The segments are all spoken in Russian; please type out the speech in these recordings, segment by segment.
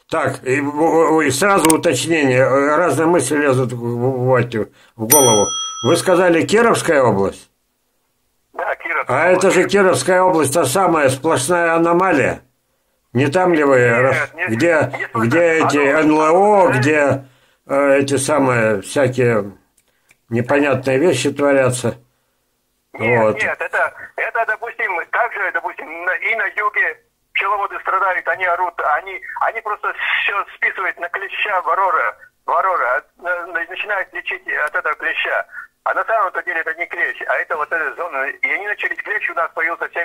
Так, и сразу уточнение. Разные мысли лезут в голову. Вы сказали Кировская область? Да, Кировская А область. это же Кировская область, та самая сплошная аномалия. Не там ли вы, где эти НЛО, где эти самые всякие непонятные вещи творятся? Нет, Вот. нет, это, допустим, также, допустим, и на юге пчеловоды страдают, они орут, они просто все списывают на клеща ворора, начинают лечить от этого клеща. А на самом деле это не клещ, а это вот эта зона. И они начали, клещ у нас появился в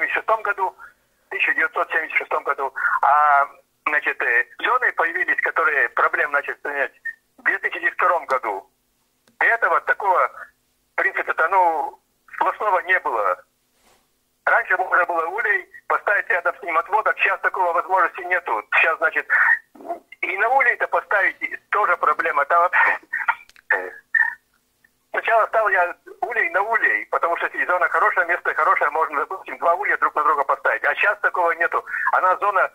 1976 году, а, значит, зоны появились, которые проблем начали принять в 2002 году. И этого такого, в принципе, сплошного не было. Раньше можно было улей поставить рядом с ним отводок, сейчас такого возможности нету. Сейчас, значит, и на улей-то поставить тоже проблема. Там сначала ставил я улей на улей, потому что если зона хорошая, место хорошее, можно, допустим, 2 улья друг на друга поставить. А сейчас такого нету. Зона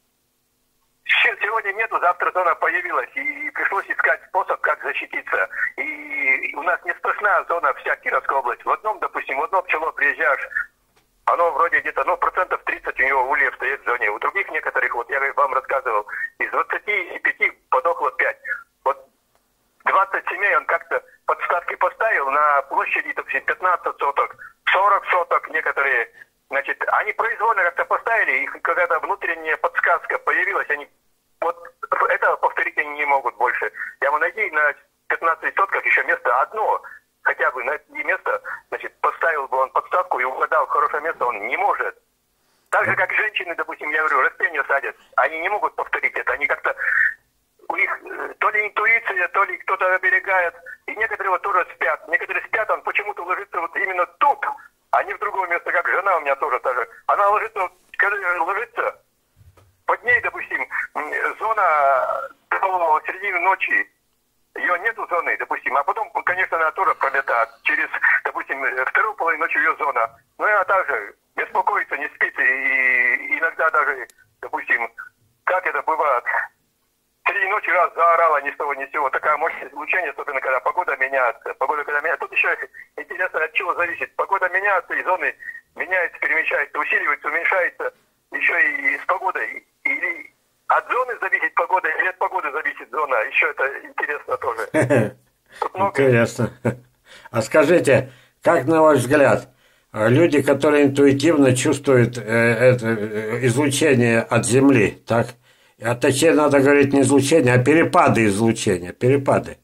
сегодня нету, завтра зона появилась, и пришлось искать способ, как защититься. И у нас не сплошная зона, вся Кировская область. В одно пчело приезжаешь, оно вроде где-то, 30% у него ульев стоит в зоне. У других некоторых, вот я вам рассказывал, из 25 подохло 5. Вот 20 семей он как-то подставки поставил на площади, допустим, 15 соток, 40 соток некоторые. Значит, они произвольно как-то поставили, их какая-то внутренняя подсказка появилась, они вот этого повторить они не могут больше. Я могу найти на 15 сотках еще место одно, хотя бы найти место, значит, поставил бы он подставку и угадал хорошее место, он не может. Так же, как женщины, допустим, я говорю, растения садят, они не могут повторить это, они как-то, у них то ли интуиция, то ли кто-то оберегает, и некоторые вот тоже спят. Некоторые спят, он почему-то ложится вот именно тут, а не в другое место, как жена у меня тоже та же. Она ложится, когда ложится, под ней, допустим, зона до середины ночи, ее нету зоны, допустим, а потом, конечно, она тоже пролетает через, допустим, вторую половину ночи ее зона. Но она также беспокоится, не спит, и иногда даже, допустим, как это бывает, среди ночи раз заорала ни с того ни с сего. Такая мощная излучение, особенно когда погода меняется. Тут еще интересно, от чего зависит. Погода меняется, и зоны меняются, перемещаются, усиливаются, уменьшаются. Еще и с погодой. Или от зоны зависит погода, или от погоды зависит зона. Еще это интересно тоже. Интересно. А скажите, как на ваш взгляд, люди, которые интуитивно чувствуют это излучение от Земли, так? А точнее надо говорить не излучение, а перепады излучения, перепады.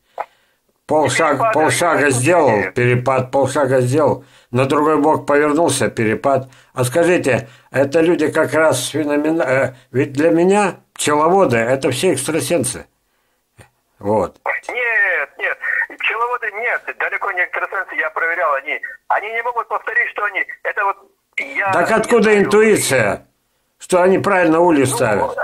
Полшага сделал, перепад, полшага сделал, на другой бок повернулся, перепад. А скажите, это люди как раз феноменально. Ведь для меня пчеловоды это все экстрасенсы. Вот. Нет, пчеловоды нет, далеко не экстрасенсы, я проверял, они не могут повторить, что они, это вот я... Так откуда интуиция, что они правильно ульи ставят?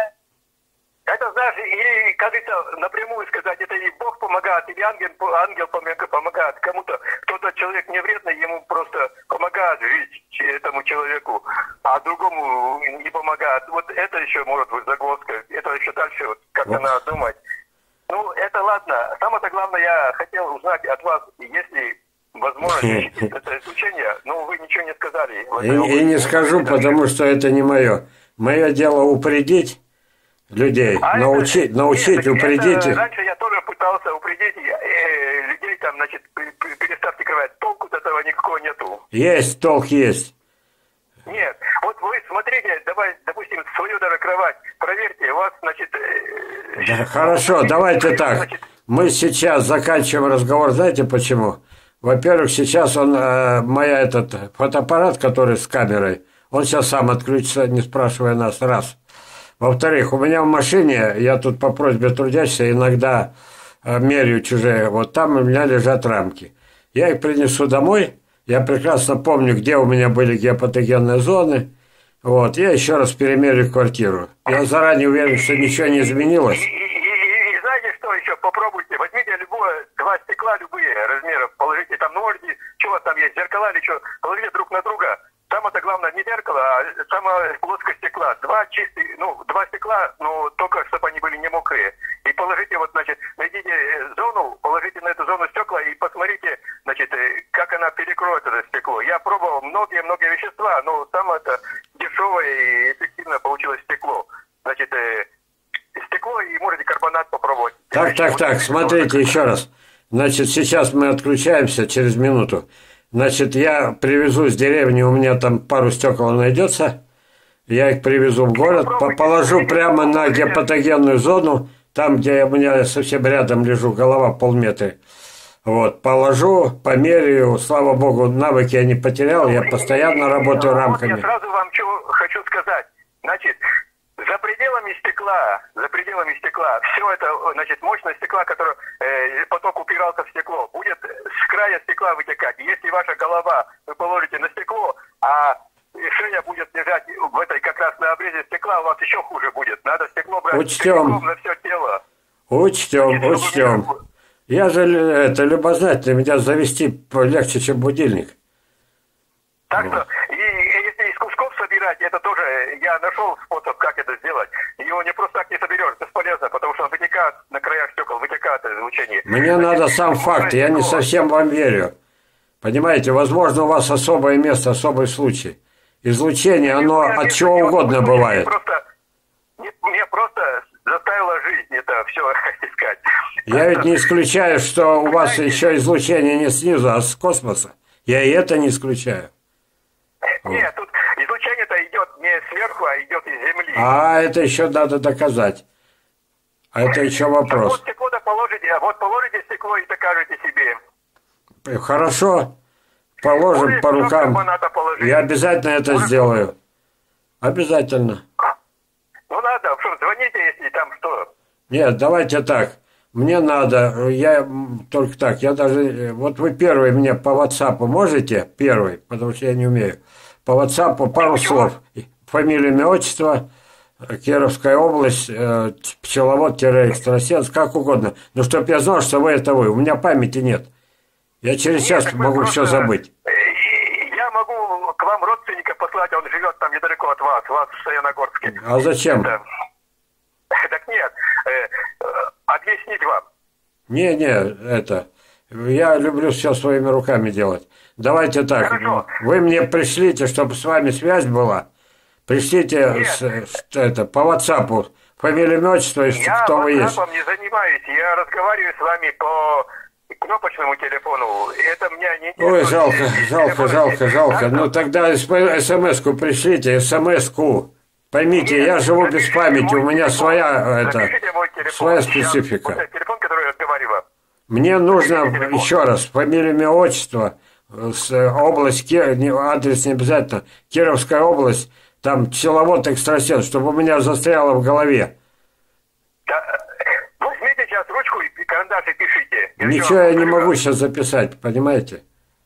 Это, знаешь, или, как это напрямую сказать, это и Бог помогает, или ангел помогает кому-то. Кто-то человек не вредный, ему просто помогает жить этому человеку, а другому не помогает. Вот это еще может быть загвоздка, это еще дальше вот, как-то надо думать. Ну, это ладно. Самое главное, я хотел узнать от вас, если возможно защитить это излучение, но вы ничего не сказали. И не скажу, потому что это не мое. Мое дело упредить людей, научить, упредить их. Раньше я тоже пытался упредить людей, там, значит, переставьте кровать. Толку от этого никакого нету. Есть, толк есть. Нет. Вот вы смотрите, давай, допустим, свою даже кровать, проверьте, у вас, значит... Да, хорошо, давайте так. Значит, мы сейчас заканчиваем разговор, знаете почему? Во-первых, сейчас этот фотоаппарат, который с камерой, он сейчас сам отключится, не спрашивая нас, раз. Во-вторых, у меня в машине, я тут по просьбе трудящихся иногда меряю чужие, вот там у меня лежат рамки. Я их принесу домой, я прекрасно помню, где у меня были геопатогенные зоны, вот, я еще раз перемерю квартиру. Я заранее уверен, что ничего не изменилось. И знаете что еще, попробуйте, возьмите два стекла, любые размеров, положите там ножки, чего там есть, зеркала или что, положите друг на друга. Самое-то главное не зеркало, а самая плоскость стекла. Два стекла, но только чтобы они были найдите зону, положите на эту зону стекла и посмотрите, значит, как она перекроет это стекло. Я пробовал многие вещества, но самое это дешевое и эффективно получилось стекло. Значит, стекло и можете карбонат попробовать. Так, смотрите еще раз. Значит, сейчас мы отключаемся через минуту. Значит, я привезу с деревни, у меня там пару стекол найдется. Я их привезу в город, положу прямо на гепатогенную зону, там, где у меня совсем рядом лежу, голова полметра. Вот, положу, померяю, слава богу, навыки я не потерял, я постоянно работаю рамками. Я сразу вам что хочу сказать. Значит, за пределами стекла, все это, значит, мощность стекла, который поток упирался в стекло, будет с края стекла вытекать. Если ваша голова вы положите на стекло, а шея будет лежать в этой как раз на обрезе стекла, у вас еще хуже будет. Надо стекло брать Учтем. на все тело. Учтем. Я же любознательный, меня завести легче, чем будильник. Так что, и если из кусков собирать, это тоже, я нашел способ, как это сделать. Его не просто так не соберешь, бесполезно, потому что он вытекает на краях стекол, вытекает излучение. Мне надо сам факт, я не совсем вам верю. Понимаете, возможно, у вас особое место, особый случай. Излучение, оно от чего угодно бывает. Мне просто заставила жизнь это все искать. Я ведь не исключаю, что у вас еще излучение не снизу, а с космоса. Я и это не исключаю. Нет, тут излучение-то идет не сверху, а идет из Земли. А это еще надо доказать. А это еще вопрос. Вот стекло-то положите стекло и докажете себе. Хорошо. Положим по рукам. Я обязательно это сделаю. Обязательно. Ну надо, что, звоните, если там что. Нет, давайте так. Мне надо, я только так, я даже, вот вы первый мне по WhatsApp можете, первый, потому что я не умею, по WhatsApp пару слов. Фамилия, имя, отчество, Кировская область, пчеловод-экстрасенс, как угодно. Но чтобы я знал, что вы, у меня памяти нет. Я через час могу все забыть. Я могу к вам родственника послать, он живет там недалеко от вас в Саяногорске. А зачем? Так нет, объяснить вам. Я люблю все своими руками делать. Давайте так, Хорошо. Вы мне пришлите, чтобы с вами связь была. Пришлите по WhatsApp фамилию, имя, отчество, кто вы есть. Я WhatsApp не занимаюсь, я разговариваю с вами по кнопочному телефону. Это меня не интересует. Ой, жалко. Ну тогда смс-ку пришлите, смс-ку. Поймите, я живу без памяти, у меня своя специфика. Телефон, который я разговариваю. Мне нужно еще раз фамилию, имя, отчество, область, адрес не обязательно, Кировская область, там пчеловод-экстрасенс, чтобы у меня застряло в голове. Возьмите сейчас ручку и карандаш и пишите. Ничего я не могу сейчас записать, понимаете?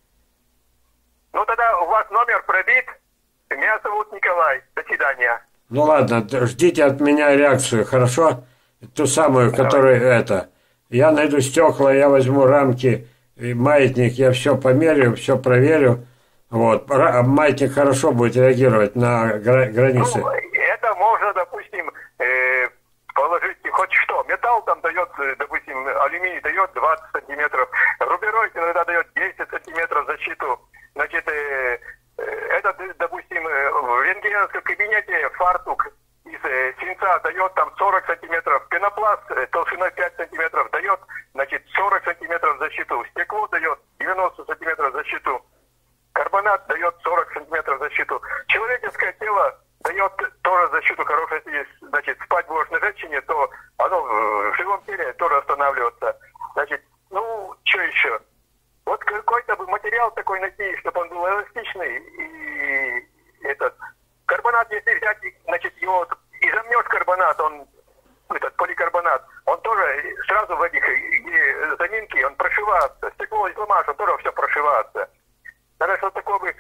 Ну тогда у вас номер пробит. Меня зовут Николай. До свидания. Ну ладно, ждите от меня реакцию, хорошо? Ту самую, которую Я найду стекла, я возьму рамки, маятник, я все померяю, все проверю. Вот. Маятник хорошо будет реагировать на границы. Ну, это можно, допустим, положить хоть что. Металл там дает, допустим, алюминий дает 20 сантиметров. Рубероид иногда дает 10 сантиметров защиту. Значит, это, допустим, в рентгеновском кабинете фартук из свинца дает там 40 сантиметров. Пенопласт толщиной 5 сантиметров дает, значит, 40 сантиметров защиту. Стекло дает 90 сантиметров защиту. Карбонат дает 40 сантиметров защиту. Человеческое тело дает тоже защиту хорошую. Если, значит, спать будешь на женщине, то оно в живом теле тоже останавливается. Значит, ну, что еще? Вот какой-то бы материал такой найти, чтобы он был эластичный. И этот карбонат, если взять, значит, его изомнешь карбонат, он, этот поликарбонат, он тоже сразу в этих заминки, он прошивается. Стекло изломаешь, он тоже все прошивается. Надо что такое бы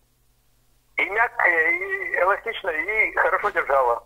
и мягкое, и эластичное, и хорошо держало.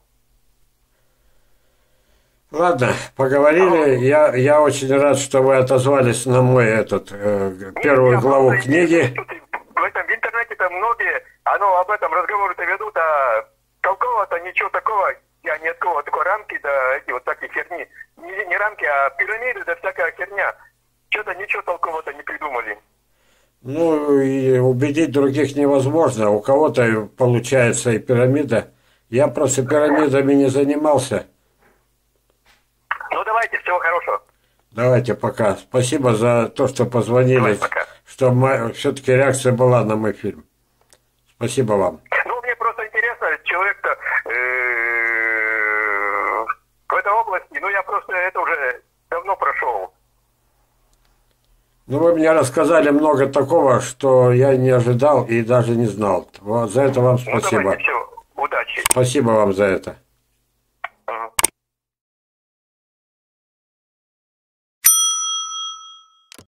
Ладно, поговорили. Я очень рад, что вы отозвались на мой первую главу книги. В интернете-то многие, об этом разговоры-то ведут, а толкового-то ничего такого, я ни от кого такой рамки, да эти вот такие херни, ни разу рамки, а пирамиды, да всякая херня. Что-то ничего толкового-то не придумали. Ну, и убедить других невозможно. У кого-то получается и пирамида. Я просто пирамидами не занимался. Ну, давайте, всего хорошего. Давайте, пока. Спасибо за то, что позвонили. Давай, пока. Что все-таки реакция была на мой фильм. Спасибо вам. Ну, мне просто интересно, человек-то в этой области, ну, я просто это уже давно прошел. Ну, вы мне рассказали много такого, что я не ожидал и даже не знал. Вот за это вам Ну, спасибо. давайте, все, удачи. Спасибо вам за это.